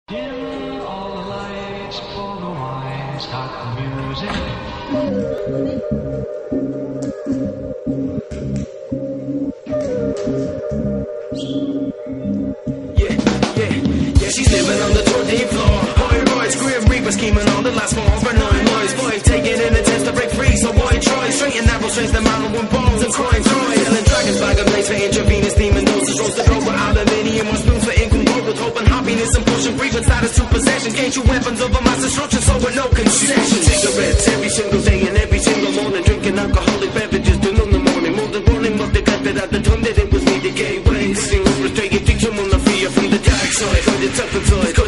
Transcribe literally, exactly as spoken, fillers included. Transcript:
Dim all the lights, pull the wine, start the music. Yeah, yeah, yeah, she's living on the thirteenth floor. Boy, Royce, Grim Reaper scheming on the last floor. Paranoid noise, boy, taking in attempts to break free. So boy, Troy, straight and narrow, strains the man with bones and crying Troy. Selling dragons, bag of blades for intravenous demon doses. Roasted over aluminium on spoons for ink and gold. With hope and happiness and pushing breathing status to possession. Gain true weapons of a mass destruction, so with no concession. Cigarettes every single day and every single morning. Drinking alcoholic beverages till in the morning. More than running, but they got that at the time that it was me the gateway. Sitting over straight, you teach them on the fear from the dark side. But it's up inside.